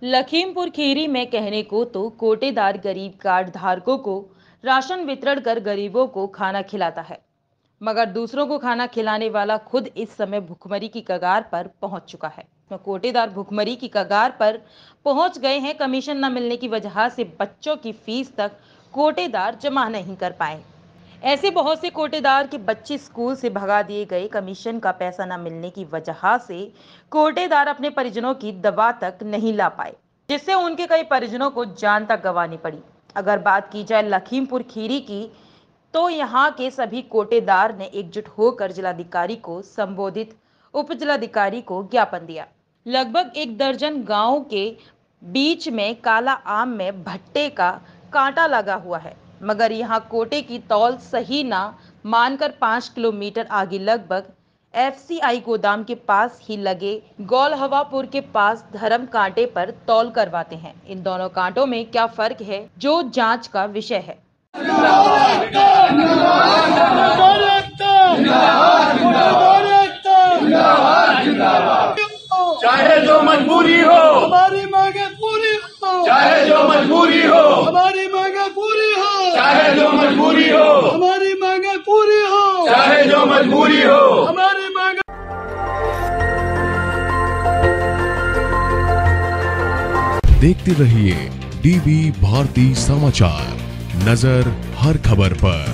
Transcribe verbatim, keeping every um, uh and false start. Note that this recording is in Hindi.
लखीमपुर खीरी में कहने को तो कोटेदार गरीब कार्ड धारकों को राशन वितरण कर गरीबों को खाना खिलाता है, मगर दूसरों को खाना खिलाने वाला खुद इस समय भुखमरी की कगार पर पहुंच चुका है। तो कोटेदार भुखमरी की कगार पर पहुंच गए हैं। कमीशन न मिलने की वजह से बच्चों की फीस तक कोटेदार जमा नहीं कर पाए। ऐसे बहुत से कोटेदार के बच्चे स्कूल से भगा दिए गए। कमीशन का पैसा न मिलने की वजह से कोटेदार अपने परिजनों की दवा तक नहीं ला पाए, जिससे उनके कई परिजनों को जान तक गंवानी पड़ी। अगर बात की जाए लखीमपुर खीरी की, तो यहाँ के सभी कोटेदार ने एकजुट होकर जिलाधिकारी को संबोधित उप जिलाधिकारी को ज्ञापन दिया। लगभग एक दर्जन गांव के बीच में काला आम में भट्टे का कांटा लगा हुआ है, मगर यहाँ कोटे की तौल सही ना मानकर पाँच किलोमीटर आगे लगभग एफसीआई गोदाम के पास ही लगे गौलहवापुर के पास धर्म कांटे पर तौल करवाते हैं। इन दोनों कांटों में क्या फर्क है, जो जांच का विषय है। चाहे जो मजबूरी हो हमारी मांगे पूरी हो, चाहे जो मजबूरी हो हमारी मांगे पूरी हो, चाहे जो मजबूरी हो हमारी मांगे पूरी हो, चाहे जो मजबूरी हो हमारी मांगे। देखते रहिए डीबी भारती समाचार, नजर हर खबर पर।